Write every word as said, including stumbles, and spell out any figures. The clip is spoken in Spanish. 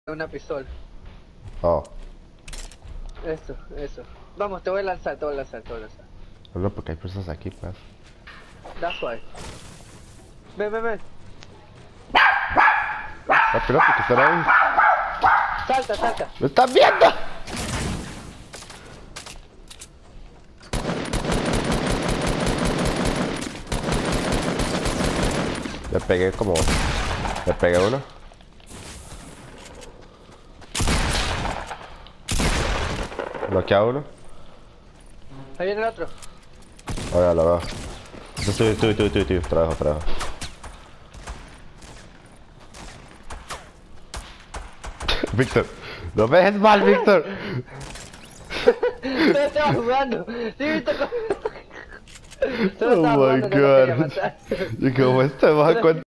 una pistola. Oh. Eso, eso. Vamos, te voy a lanzar, te voy a lanzar, te voy a lanzar. No, porque hay personas aquí, pues. Da suave. Ven, ven, ven. Rápido, porque están ahí. Salta, salta. ¡Me están viendo! Le pegué como... Le pegué uno. Bloquea a uno. Ahí viene el otro. Ahora lo veo. Estoy, estoy, estoy, estoy, estoy. Trabajo, trabajo. Víctor. No me dejes mal, Víctor. Solo estaba jugando. Sí, viste cómo... Solo Oh estaba my jugando, no lo quería god. matar. Y como este va a